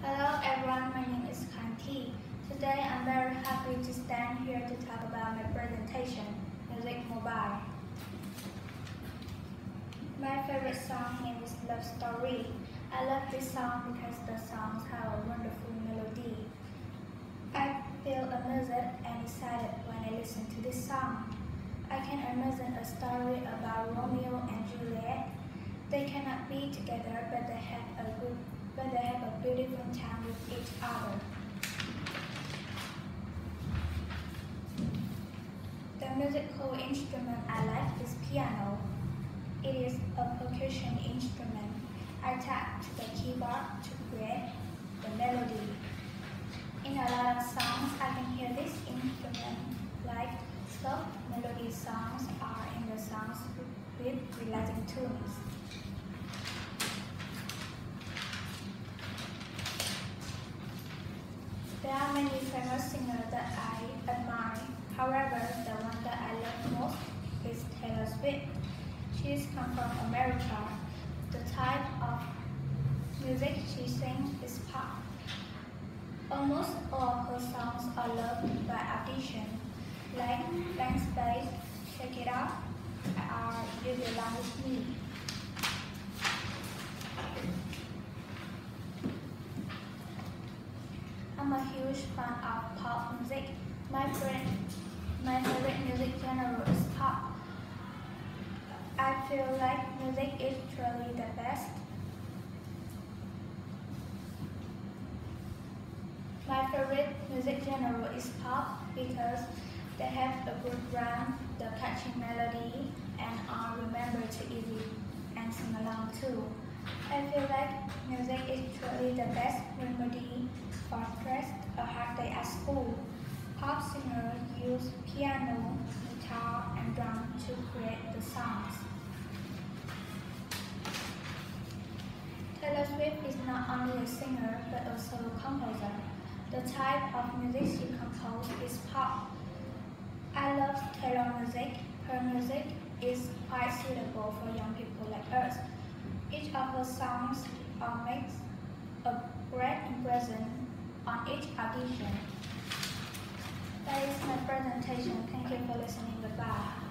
Hello everyone, my name is Kanti. Today I'm very happy to stand here to talk about my presentation, Music Mobile. My favorite song name is Love Story. I love this song because the songs have a wonderful melody. I feel amused and excited when I listen to this song. I can imagine a story about Romeo and Juliet. They cannot be together, but they have a beautiful time with each other. The musical instrument I like is piano. It is a percussion instrument. I tap to the keyboard to create the melody. In a lot of songs, I can hear this instrument, like soft melody songs are in the songs with relaxing tunes. There are many famous singers that I admire. However, the one that I love most is Taylor Swift. She comes from America. The type of music she sings is pop. Almost all of her songs are loved by audition, like Blank Space, Shake It Up, or You Belong With Me. I'm a huge fan of pop music. My favorite music genre is pop. I feel like music is truly the best. My favorite music genre is pop because they have a good rhyme, the catchy melody, and are remembered too easy and sing along too. I feel like music is truly the best remedy for stress, a hard day at school. Pop singers use piano, guitar, and drum to create the songs. Taylor Swift is not only a singer but also a composer. The type of music she composes is pop. I love Taylor music. Her music is quite suitable for young people like us. Each of her songs makes a great impression on each audition. That is my presentation. Thank you for listening. Goodbye.